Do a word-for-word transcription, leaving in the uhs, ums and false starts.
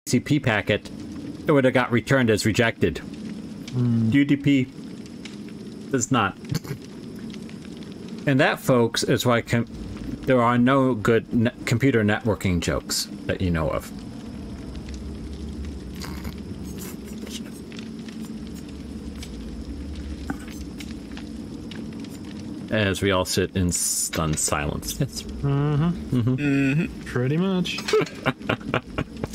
C P packet, it would have got returned as rejected. Mm. U D P does not. And that, folks, is why com there are no good ne computer networking jokes that you know of. As we all sit in stunned silence. Yes. Mm-hmm. Mm-hmm. Mm-hmm. Pretty much.